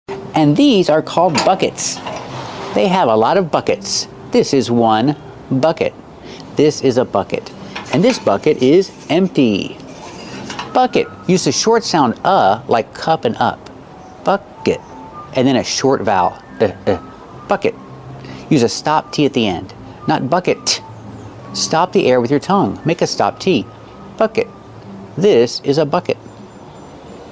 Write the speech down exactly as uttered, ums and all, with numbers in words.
And these are called buckets. They have a lot of buckets. This is one bucket. This is a bucket. And this bucket is empty. Bucket. Use the short sound uh like cup and up. Bucket. And then a short vowel. Uh, uh. Bucket. Use a stop T at the end. Not bucket. Stop the air with your tongue. Make a stop T. Bucket. This is a bucket.